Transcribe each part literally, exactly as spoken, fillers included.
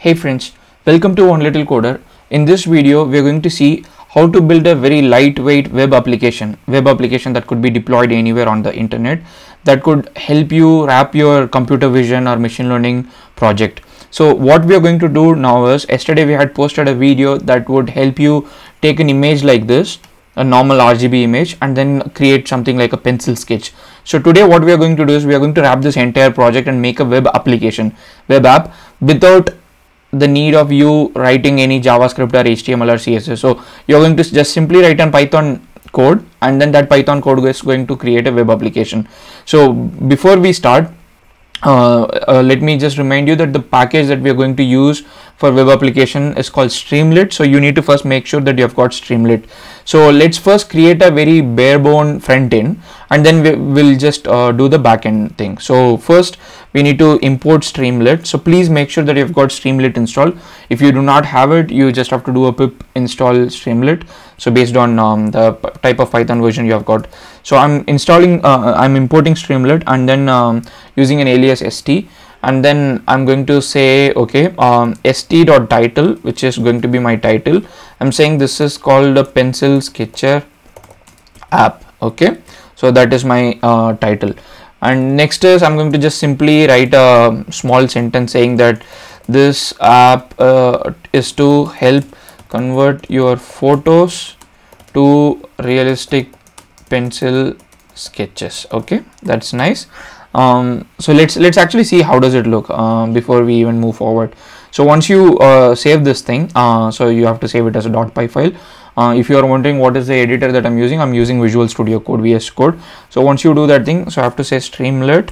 Hey friends, welcome to One Little Coder. In this video, we are going to see how to build a very lightweight web application, web application that could be deployed anywhere on the internet, that could help you wrap your computer vision or machine learning project. So what we are going to do now is, yesterday we had posted a video that would help you take an image like this, a normal R G B image, and then create something like a pencil sketch. So today what we are going to do is we are going to wrap this entire project and make a web application, web app, without the need of you writing any JavaScript or H T M L or C S S. So you're going to just simply write an Python code, and then that Python code is going to create a web application. So before we start, uh, uh, let me just remind you that the package that we are going to use for web application is called Streamlit. So you need to first make sure that you have got Streamlit. So let's first create a very bare bone front end, and then we will just uh, do the back end thing. So first we need to import Streamlit. So please make sure that you've got Streamlit installed. If you do not have it, you just have to do a pip install Streamlit. So based on um, the type of Python version you have got. So I'm installing, uh, I'm importing Streamlit, and then um, using an alias st, and then I'm going to say, okay, um, st.title, which is going to be my title. I'm saying this is called a pencil sketcher app. Okay, so that is my uh, title. And next is I'm going to just simply write a small sentence saying that this app uh, is to help convert your photos to realistic pencil sketches. Okay, that's nice. Um, so let's let's actually see how does it look uh, before we even move forward. So once you uh, save this thing, uh, so you have to save it as a .py file. Uh, if you are wondering what is the editor that I'm using, I'm using Visual Studio Code, V S Code. So once you do that thing, so I have to say Streamlit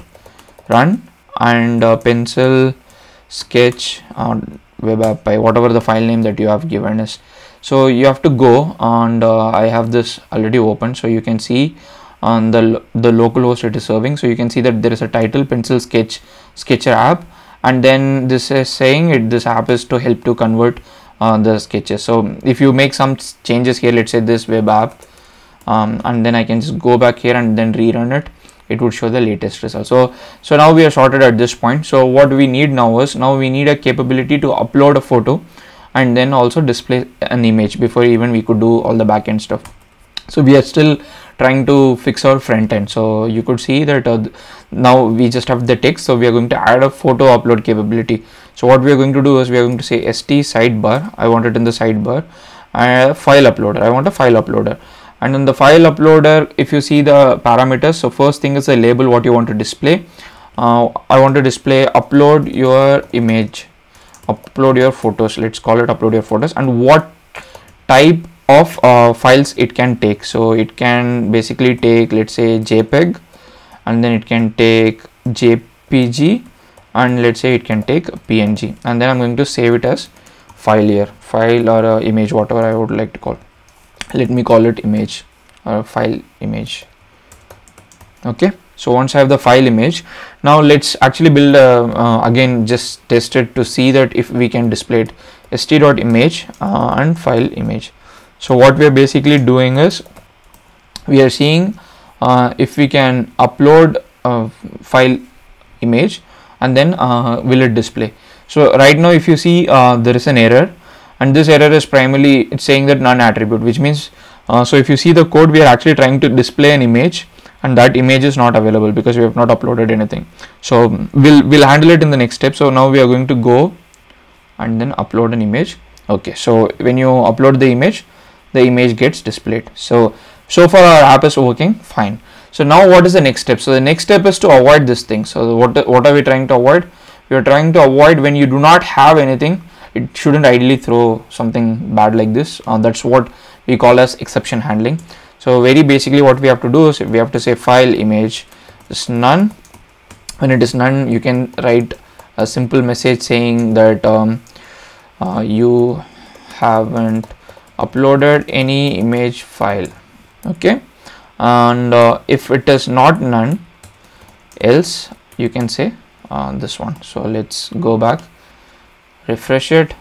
run and uh, pencil sketch uh, web app by whatever the file name that you have given is. So you have to go, and uh, I have this already open, so you can see on the the localhost it is serving. So you can see that there is a title, pencil sketch sketcher app, and then this is saying it this app is to help to convert uh, the sketches. So if you make some changes here, let's say this web app, um, and then I can just go back here and then rerun it, it would show the latest result. So so now we are sorted at this point. So what we need now is, now we need a capability to upload a photo and then also display an image before even we could do all the back end stuff. So we are still trying to fix our front end. So you could see that uh, now we just have the text. So we are going to add a photo upload capability. So what we are going to do is we are going to say st sidebar. I want it in the sidebar. Uh, file uploader. I want a file uploader. And in the file uploader, if you see the parameters, so first thing is the label, what you want to display. Uh, I want to display upload your image, upload your photos. Let's call it upload your photos, and what type of uh, files it can take. So it can basically take, let's say, JPEG, and then it can take J P G, and let's say it can take P N G, and then I'm going to save it as file here, file or uh, image, whatever I would like to call. Let me call it image or file image. Okay, so once I have the file image, now let's actually build a, uh, again just test it to see that if we can display it, st.image uh, and file image. So what we are basically doing is we are seeing uh, if we can upload a file image, and then uh, will it display. So right now if you see uh, there is an error, and this error is primarily it's saying that none attribute, which means uh, so if you see the code, we are actually trying to display an image, and that image is not available because we have not uploaded anything. So we'll we'll handle it in the next step. So now we are going to go and then upload an image. Okay, so when you upload the image, the image gets displayed. So so far our app is working fine. So now what is the next step? So the next step is to avoid this thing. So what what are we trying to avoid? We are trying to avoid when you do not have anything, it shouldn't ideally throw something bad like this. Uh, that's what we call as exception handling. So very basically what we have to do is we have to say file image is none. When it is none, you can write a simple message saying that um, uh, you haven't uploaded any image file. Okay, and uh, if it is not none, else you can say uh, this one. So let's go back, refresh it,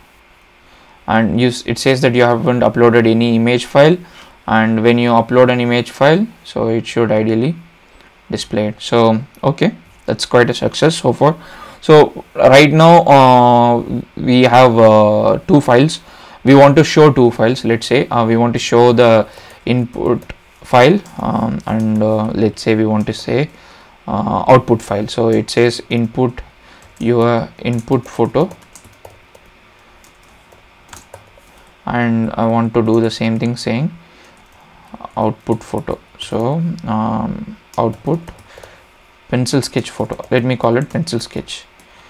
and use it says that you haven't uploaded any image file, and when you upload an image file, so it should ideally display it. So okay, that's quite a success so far. So right now uh, we have uh, two files. We want to show two files. Let's say uh, we want to show the input file um, and uh, let's say we want to say uh, output file. So it says input your input photo, and I want to do the same thing saying output photo. So um, output pencil sketch photo, let me call it pencil sketch.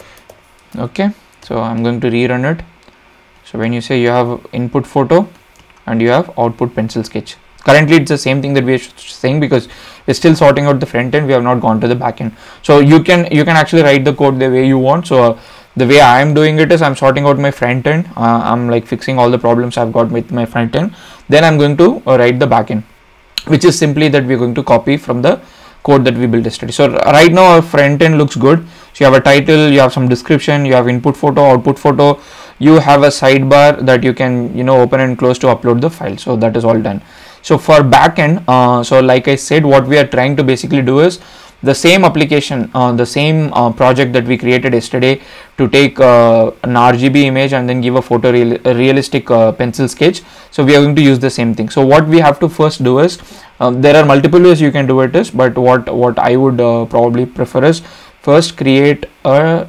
Okay, so I'm going to rerun it. So when you say you have input photo and you have output pencil sketch, currently it's the same thing that we are saying because we're still sorting out the front end, we have not gone to the back end. So you can you can actually write the code the way you want. So uh, the way I am doing it is I'm sorting out my front end, uh, I'm like fixing all the problems I've got with my front end, then I'm going to uh, write the back end, which is simply that we're going to copy from the code that we built yesterday. So right now our front end looks good. So you have a title, you have some description, you have input photo, output photo, you have a sidebar that you can you know open and close to upload the file. So that is all done. So for backend, uh, so like I said, what we are trying to basically do is the same application, uh, the same uh, project that we created yesterday to take uh, an R G B image and then give a photo real, a realistic uh, pencil sketch. So we are going to use the same thing. So what we have to first do is uh, there are multiple ways you can do it is, but what what I would uh, probably prefer is first create a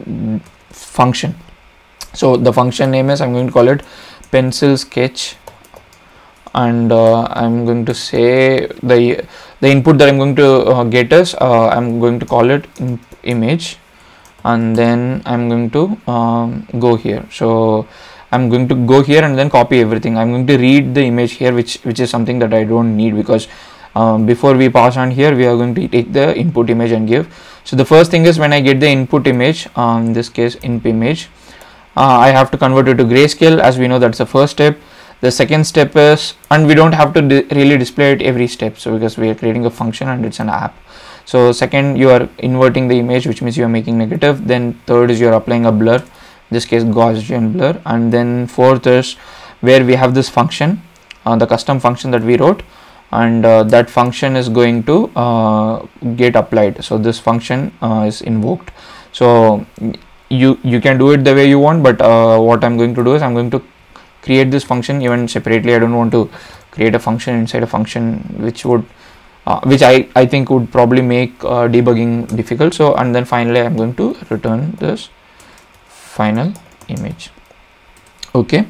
function. So the function name is, I'm going to call it pencil sketch, and uh, I'm going to say the the input that I'm going to uh, get is uh, I'm going to call it image, and then I'm going to um, go here. So I'm going to go here and then copy everything. I'm going to read the image here, which which is something that I don't need, because um, before we pass on here, we are going to take the input image and give. So the first thing is when I get the input image, um, in this case inp image, uh, I have to convert it to grayscale. As we know, that's the first step. The second step is, and we don't have to di really display it every step, so because we are creating a function and it's an app. So second, you are inverting the image, which means you are making negative. Then third is you are applying a blur, in this case Gaussian blur, and then fourth is where we have this function, uh, the custom function that we wrote, and uh, that function is going to uh, get applied. So this function uh, is invoked. So you you can do it the way you want, but uh, what I'm going to do is I'm going to create this function even separately. I don't want to create a function inside a function, which would uh, which I, I think would probably make uh, debugging difficult. So and then finally I'm going to return this final image. Okay,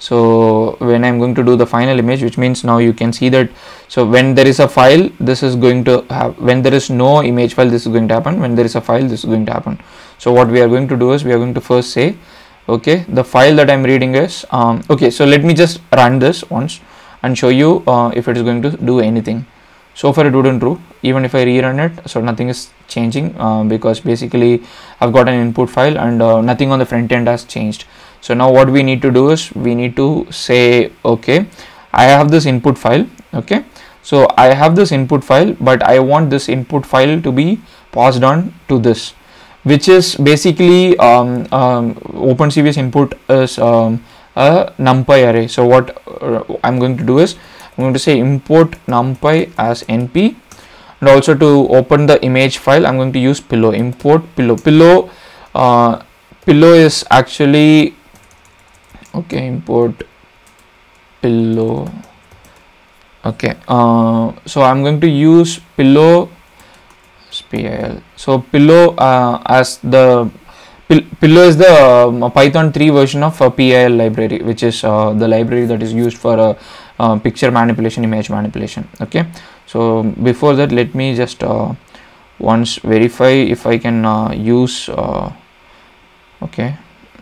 so when I'm going to do the final image, which means now you can see that, so when there is a file, this is going to have, when there is no image file, this is going to happen. When there is a file, this is going to happen. So what we are going to do is we are going to first say, okay, the file that I'm reading is um, okay, so let me just run this once and show you uh, if it is going to do anything. So far it wouldn't do, even if I rerun it, so nothing is changing uh, because basically I've got an input file and uh, nothing on the front end has changed. So now what we need to do is we need to say, okay, I have this input file. Okay, so I have this input file, but I want this input file to be passed on to this, which is basically um, um, OpenCVS input is um, a numpy array. So what uh, I'm going to do is I'm going to say import numpy as np, and also to open the image file I'm going to use pillow, import pillow. Pillow uh, pillow is actually okay, import pillow. Okay, uh, so I'm going to use pillow pil. So pillow uh, as the pil pillow is the um, Python three version of a pil library, which is uh, the library that is used for uh, uh, picture manipulation, image manipulation. Okay, so before that, let me just uh, once verify if I can uh, use uh, okay,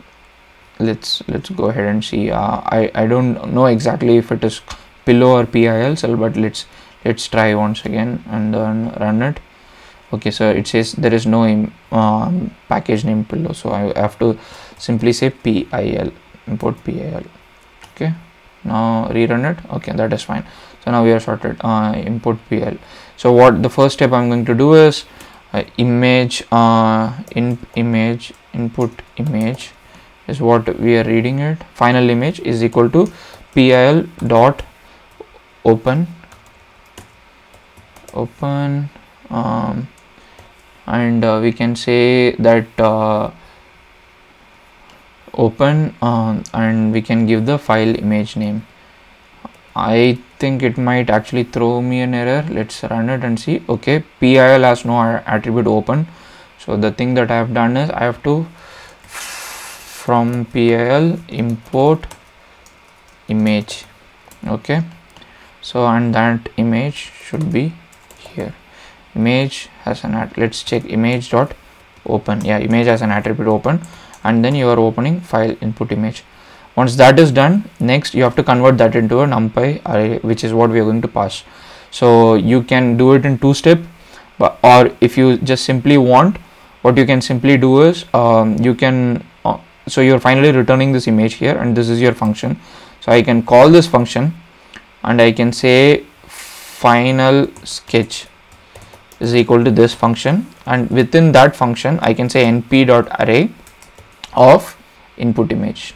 let's let's go ahead and see. uh, I, I don't know exactly if it is pillow or pil cell, but let's let's try once again and then run it. Okay, so it says there is no um, package name pillow, so I have to simply say pil, import pil. Okay, now rerun it. Okay, that is fine. So now we are sorted. Uh, import pil. So what the first step I'm going to do is uh, image uh, in image input image is what we are reading it. Final image is equal to pil dot open open um, and uh, we can say that uh, open, um, and we can give the file image name. I think it might actually throw me an error. Let's run it and see. Okay, P I L has no attribute open, so the thing that I have done is I have to from P I L import image. Okay, so and that image should be here. Image has an at let's check image dot open. Yeah, image has an attribute open, and then you are opening file input image. Once that is done, next you have to convert that into a numpy array, which is what we are going to pass. So you can do it in two step, but or if you just simply want, what you can simply do is um, you can uh, so you're finally returning this image here, and this is your function. So I can call this function and I can say final sketch is equal to this function, and within that function I can say np dot array of input image.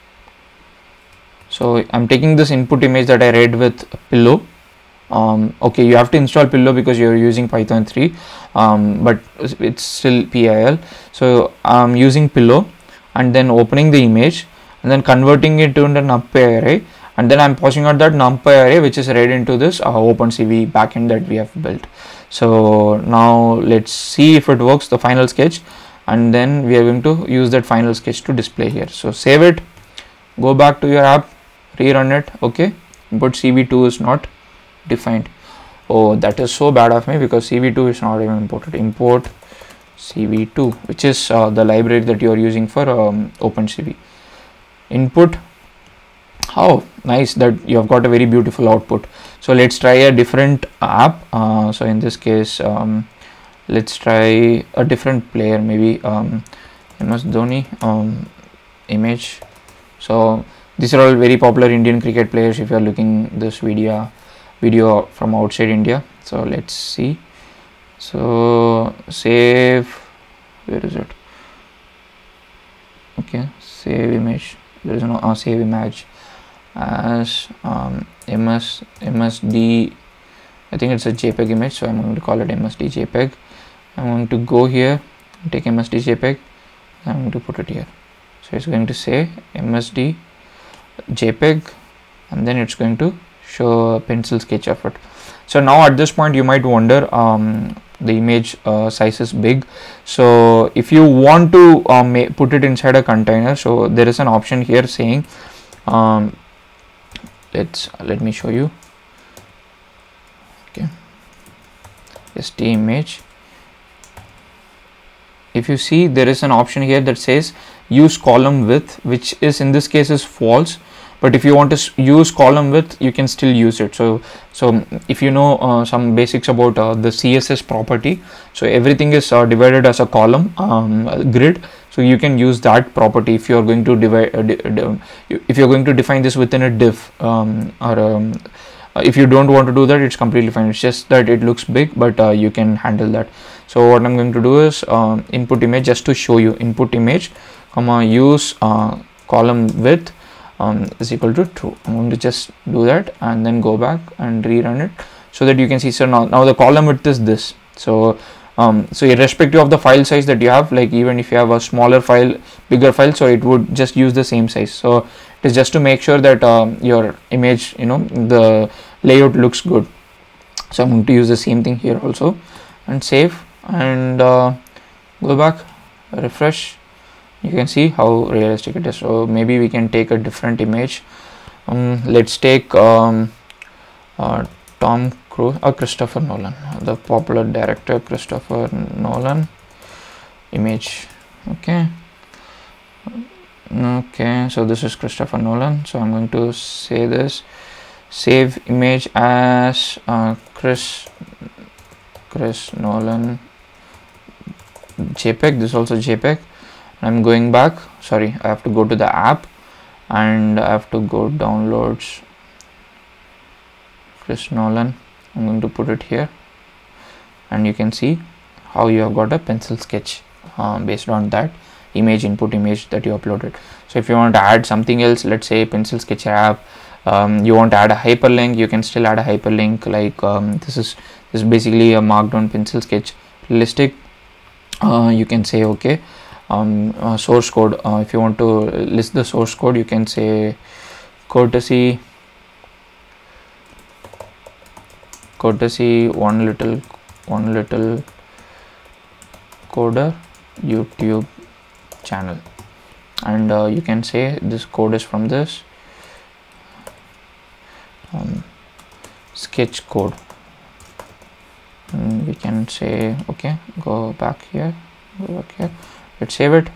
So I'm taking this input image that I read with Pillow. Um, okay, you have to install Pillow because you're using Python three, um, but it's still P I L. So I'm using Pillow and then opening the image and then converting it to a numpy array, and then I'm passing out that numpy array which is read into this uh, OpenCV backend that we have built. So now let's see if it works, the final sketch, and then we are going to use that final sketch to display here. So save it, go back to your app, rerun it. Okay, but C V two is not defined. Oh, that is so bad of me because C V two is not even imported. Import C V two, which is uh, the library that you are using for um, OpenCV. Input. How nice that you have got a very beautiful output. So let's try a different app. Uh, so in this case, um, let's try a different player, maybe um, M S Dhoni um, image. So these are all very popular Indian cricket players if you are looking this video video from outside India. So let's see. So save, where is it? Okay, save image. There is no uh, save image as um, ms msd. I think it's a JPEG image, so I'm going to call it msd JPEG. I'm going to go here, take msd JPEG, I'm going to put it here. So it's going to say msd JPEG, and then it's going to show a pencil sketch of it. So now at this point you might wonder, um, the image uh, size is big, so if you want to um, put it inside a container, so there is an option here saying um, let's let me show you. Okay, st image. If you see, there is an option here that says use column width, which is in this case is false, but if you want to use column width, you can still use it. So so if you know uh, some basics about uh, the C S S property, so everything is uh, divided as a column um, a grid, so you can use that property if you are going to divide uh, if you're going to define this within a div, um, or um, if you don't want to do that, it's completely fine. It's just that it looks big, but uh, you can handle that. So what I'm going to do is um, input image, just to show you, input image comma use uh, column width um, is equal to true. I'm going to just do that and then go back and rerun it so that you can see. So now, now the column width is this. So um, so irrespective of the file size that you have, like even if you have a smaller file, bigger file, so it would just use the same size. So it is just to make sure that um, your image, you know, the layout looks good. So I'm going to use the same thing here also and save and uh, go back, refresh. You can see how realistic it is. So maybe we can take a different image. Um, let's take um, uh, Tom Cruise or Christopher Nolan, the popular director Christopher Nolan image. Okay. Okay, so this is Christopher Nolan. So I'm going to say this, save image as uh, Chris Chris Nolan JPEG. This is also JPEG. I'm going back. Sorry, I have to go to the app and I have to go downloads Chris Nolan. I'm going to put it here, and you can see how you have got a pencil sketch uh, based on that image, input image that you uploaded. So if you want to add something else, let's say pencil sketch app, um, you want to add a hyperlink, you can still add a hyperlink. Like um, this is this is basically a markdown pencil sketch realistic. uh, you can say okay. Um, uh, source code, uh, if you want to list the source code, you can say courtesy courtesy one little one little coder YouTube channel, and uh, you can say this code is from this um, sketch code, and we can say okay, go back here, go back here, let's save it,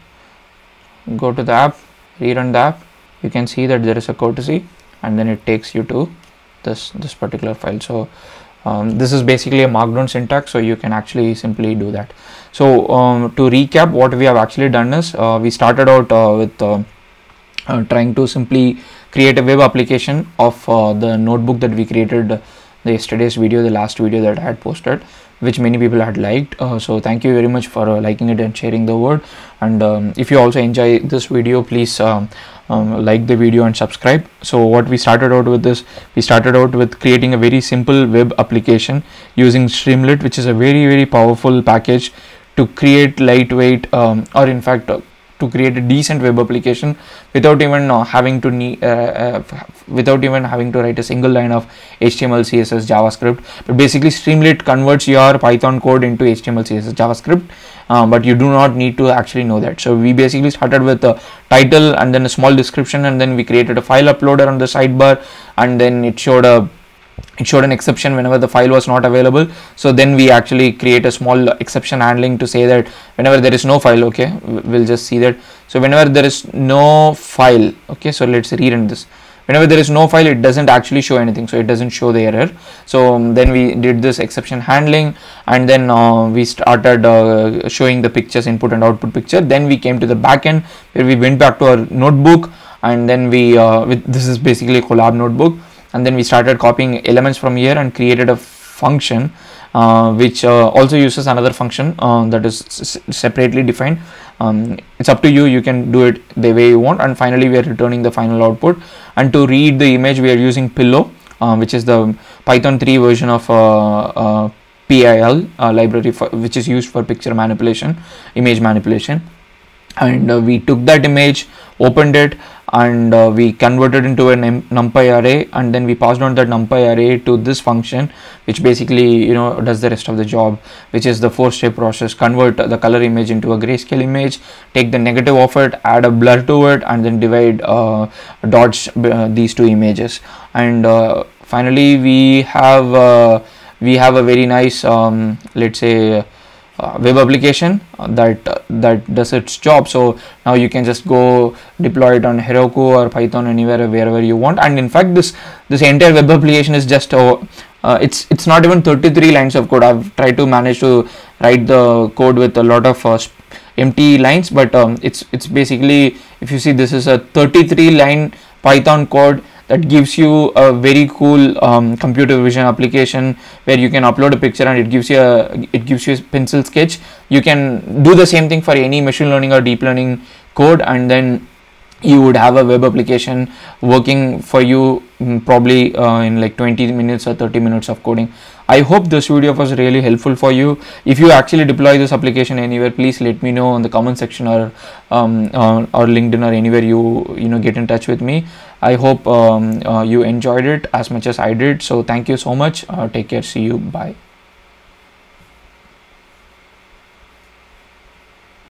go to the app, rerun the app. You can see that there is a courtesy, and then it takes you to this this particular file. So um, this is basically a markdown syntax, so you can actually simply do that. So um, to recap, what we have actually done is uh, we started out uh, with uh, uh, trying to simply create a web application of uh, the notebook that we created, uh, the yesterday's video, the last video that I had posted, which many people had liked. Uh, so thank you very much for uh, liking it and sharing the word. And um, if you also enjoy this video, please um, um, like the video and subscribe. So what we started out with is, we started out with creating a very simple web application using Streamlit, which is a very very powerful package to create lightweight um, or in fact uh, to create a decent web application without even uh, having to need uh, uh, without even having to write a single line of H T M L, C S S, JavaScript. But basically Streamlit converts your Python code into H T M L, C S S, JavaScript, uh, but you do not need to actually know that. So we basically started with a title and then a small description, and then we created a file uploader on the sidebar, and then it showed a it showed an exception whenever the file was not available. So then we actually create a small exception handling to say that whenever there is no file, okay, we'll just see that. So whenever there is no file, okay, so let's rerun this. Whenever there is no file, it doesn't actually show anything, so it doesn't show the error. So um, then we did this exception handling, and then uh, we started uh, showing the pictures, input and output picture. Then we came to the backend where we went back to our notebook, and then we uh, with, this is basically a Collab notebook, and then we started copying elements from here and created a function uh, which uh, also uses another function uh, that is separately defined. Um, it's up to you, you can do it the way you want. And finally we are returning the final output, and to read the image we are using Pillow, uh, which is the Python three version of uh, uh, P I L uh, library for, which is used for picture manipulation, image manipulation. And uh, we took that image, opened it, and uh, we converted into a numpy array, and then we passed on that numpy array to this function, which basically, you know, does the rest of the job, which is the four step process: convert the color image into a grayscale image, take the negative of it, add a blur to it, and then divide uh, dots uh, these two images. And uh, finally we have uh, we have a very nice um, let's say Uh, web application uh, that uh, that does its job. So now you can just go deploy it on Heroku or Python, anywhere wherever you want. And in fact this this entire web application is just uh, uh, it's it's not even thirty-three lines of code. I've tried to manage to write the code with a lot of uh, empty lines, but um, it's it's basically, if you see, this is a thirty-three line Python code that gives you a very cool um, computer vision application where you can upload a picture and it gives you a it gives you a pencil sketch. You can do the same thing for any machine learning or deep learning code, and then you would have a web application working for you um, probably uh, in like twenty minutes or thirty minutes of coding. I hope this video was really helpful for you. If you actually deploy this application anywhere, please let me know in the comment section, or um, uh, or LinkedIn, or anywhere you you know get in touch with me. I hope um, uh, you enjoyed it as much as I did. So thank you so much. Uh, take care. See you. Bye.